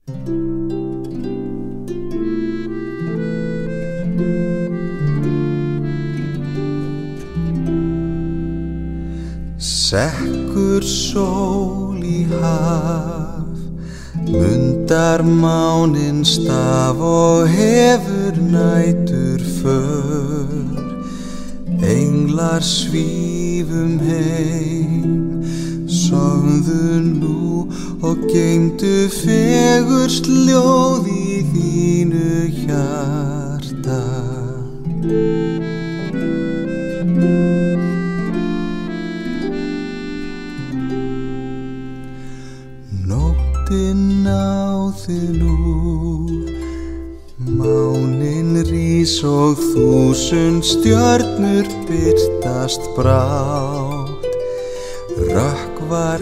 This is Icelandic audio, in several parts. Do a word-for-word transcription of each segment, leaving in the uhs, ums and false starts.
Sekkur sól í haf, mundar máninn staf og hefur nætur för. Englar svífum heim, sofðu nú og geymdu fegurst ljóð í þínu hjarta. Nóttin náði nú, máninn rís og þúsund stjörnur birtast brátt. Rökkvar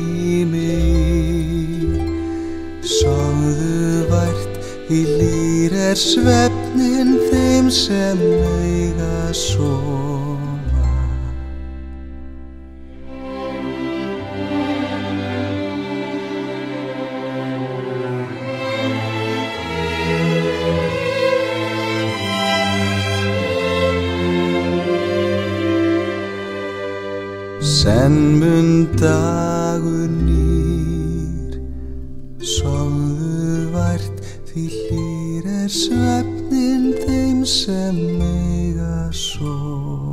heimi, sofðu vært, í lýr er svefninn þeim sem mega sofa. Senn mun dagur nýr, sofðu vært, því hlýr er svefninn þeim sem mega sofa.